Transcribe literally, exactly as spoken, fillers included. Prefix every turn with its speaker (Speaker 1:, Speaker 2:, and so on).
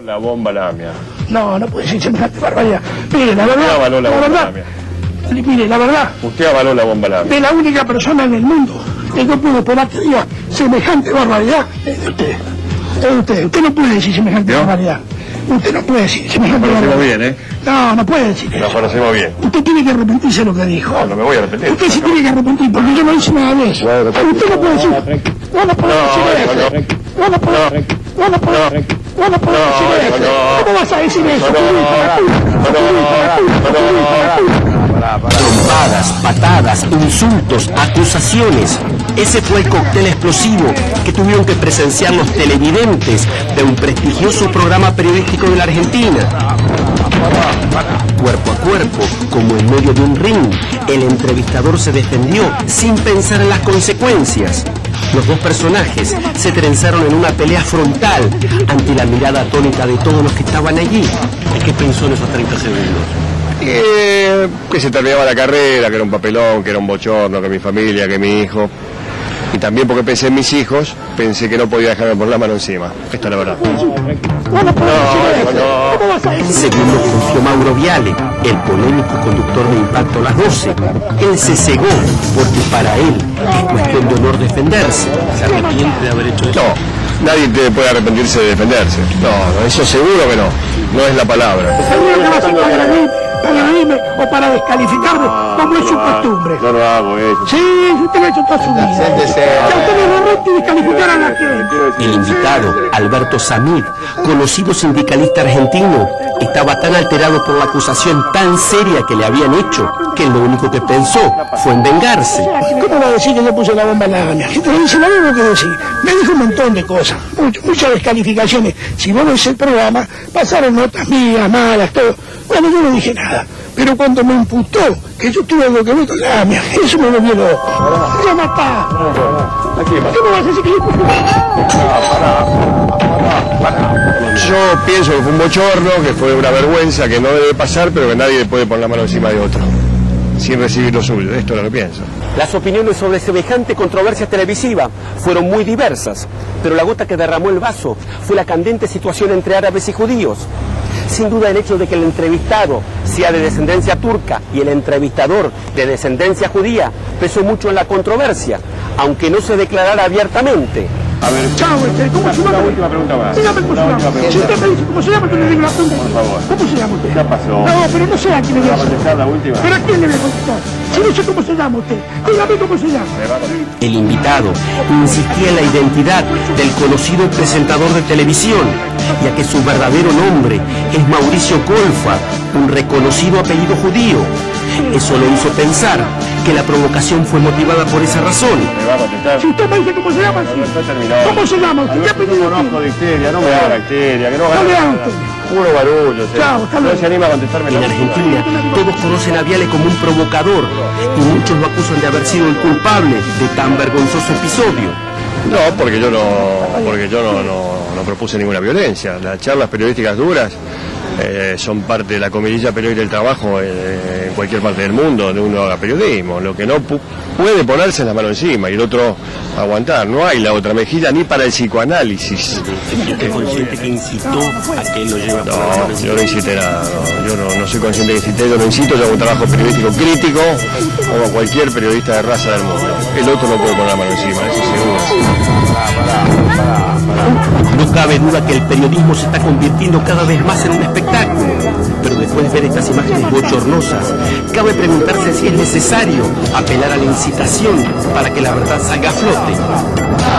Speaker 1: La bomba Lamia.
Speaker 2: No, no puede ser semejante barbaridad. Mire, la verdad...
Speaker 1: Usted avaló la,
Speaker 2: la
Speaker 1: bomba
Speaker 2: verdad,
Speaker 1: Lamia.
Speaker 2: Mire, la verdad...
Speaker 1: Usted avaló la bomba Lamia.
Speaker 2: De la única persona en el mundo que no puede esperar que diga semejante barbaridad es de usted. Es de usted. Usted no puede decir semejante
Speaker 1: ¿No?
Speaker 2: barbaridad. Usted no puede decir semejante
Speaker 1: Nos conocemos
Speaker 2: barbaridad.
Speaker 1: bien, ¿eh?
Speaker 2: No, no puede decir
Speaker 1: Nos
Speaker 2: eso.
Speaker 1: conocemos bien.
Speaker 2: Usted tiene que arrepentirse de lo que dijo.
Speaker 1: No, no me voy a arrepentir.
Speaker 2: Usted se tiene que arrepentir porque yo no hice nada de eso.
Speaker 1: Bueno,
Speaker 2: Usted no puede decir... No, no puede decir eso. No, no puede... No, no puede... No, no puede decir eso. ¿Cómo vas a decir eso?
Speaker 3: Trompadas, patadas, insultos, acusaciones. Ese fue el cóctel explosivo que tuvieron que presenciar los televidentes de un prestigioso programa periodístico de la Argentina. Cuerpo a cuerpo, como en medio de un ring, el entrevistador se defendió sin pensar en las consecuencias. Los dos personajes se trenzaron en una pelea frontal ante la mirada atónita de todos los que estaban allí. ¿Qué pensó en esos treinta segundos?
Speaker 1: Eh, que se terminaba la carrera, que era un papelón, que era un bochorno, que mi familia, que mi hijo. Y también porque pensé en mis hijos, pensé que no podía dejarme por la mano encima. Esta es la verdad.
Speaker 3: Según lo confió Mauro Viale, el polémico conductor de Impacto Las doce, él se cegó porque para él es cuestión de honor defenderse. ¿Se arrepiente de haber hecho eso?
Speaker 1: No, nadie te puede arrepentirse de defenderse. No, no, eso seguro que no. No es la palabra.
Speaker 2: Seguro que va a ser para reírme, para reírme o para descalificarme, como es su costumbre.
Speaker 1: Yo no hago eso.
Speaker 2: Sí, usted lo ha hecho toda su vida. Ya usted le derrota y descalificar a la gente.
Speaker 3: El invitado, Alberto Samid, conocido sindicalista argentino, estaba tan alterado por la acusación tan seria que le habían hecho, que lo único que pensó fue en vengarse.
Speaker 2: ¿Cómo va a decir que yo puse la bomba en la Lamia? Si te lo dice lo mismo que decir. Me dijo un montón de cosas, mucho, muchas descalificaciones. Si vos ves el programa, pasaron notas mías, malas, todo. Bueno, yo no dije nada. Pero cuando me imputó que yo tuve algo que ver con la Lamia, eso me volvió loco. ¡Ya matá! ¿Cómo vas a decir que yo puse
Speaker 1: Yo pienso que fue un bochorno, que fue una vergüenza, que no debe pasar, pero que nadie puede poner la mano encima de otro sin recibir lo suyo. Esto es lo que pienso.
Speaker 3: Las opiniones sobre semejante controversia televisiva fueron muy diversas, pero la gota que derramó el vaso fue la candente situación entre árabes y judíos. Sin duda el hecho de que el entrevistado sea de descendencia turca y el entrevistador de descendencia judía pesó mucho en la controversia, aunque no se declarara abiertamente.
Speaker 1: A ver,
Speaker 2: Chao, este, ¿cómo se llama?
Speaker 1: Una última pregunta más.
Speaker 2: Dígame cómo se
Speaker 1: Una
Speaker 2: llama.
Speaker 1: última pregunta.
Speaker 2: Si usted me dice cómo se llama, yo le digo la pregunta.
Speaker 1: Por favor.
Speaker 2: ¿Cómo se llama usted?
Speaker 1: Ya pasó.
Speaker 2: No, pero no sé a quién le voy a
Speaker 1: ¿Va a
Speaker 2: hacer.
Speaker 1: contestar la última?
Speaker 2: ¿Pero a quién le voy a contestar? Si no sé cómo se llama usted. Dígame cómo se llama.
Speaker 3: El invitado insistía en la identidad del conocido presentador de televisión, ya que su verdadero nombre es Mauricio Colfa, un reconocido apellido judío. Eso lo hizo pensar que la provocación fue motivada por esa razón.
Speaker 1: ¿Me va a contestar?
Speaker 2: Si usted me dice cómo se llama, sí.
Speaker 1: No está terminado.
Speaker 2: ¿Cómo se llama usted? ¿Qué
Speaker 1: Alberto,
Speaker 2: apellido
Speaker 1: no conozco de Icteria, no me haga la Icteria, que no
Speaker 2: No
Speaker 1: gana
Speaker 2: le haga
Speaker 1: nada.
Speaker 2: usted.
Speaker 1: Puro barullo, ¿sí?
Speaker 2: Chao, hasta
Speaker 1: No
Speaker 2: luego.
Speaker 1: se anima a contestarme la
Speaker 3: En
Speaker 1: última.
Speaker 3: Argentina todos conocen a Viale como un provocador y muchos lo acusan de haber sido el culpable de tan vergonzoso episodio.
Speaker 1: No, porque yo no, porque yo no, no, no propuse ninguna violencia. Las charlas periodísticas duras eh, son parte de la comidilla periodística del trabajo eh, en cualquier parte del mundo donde uno haga periodismo. Lo que no pu puede ponerse es la mano encima y el otro aguantar. No hay la otra mejilla ni para el psicoanálisis.
Speaker 3: ¿Usted es consciente que incitó a que él lo lleve a
Speaker 1: No, yo no incité nada, no, yo no, no soy consciente que incité, yo no incito, yo hago un trabajo periodístico crítico como cualquier periodista de raza del mundo. El otro no puede poner la mano encima, eso seguro.
Speaker 3: No cabe duda que el periodismo se está convirtiendo cada vez más en un espectáculo, pero después de ver estas imágenes bochornosas, cabe preguntarse si es necesario apelar a la incitación para que la verdad salga a flote.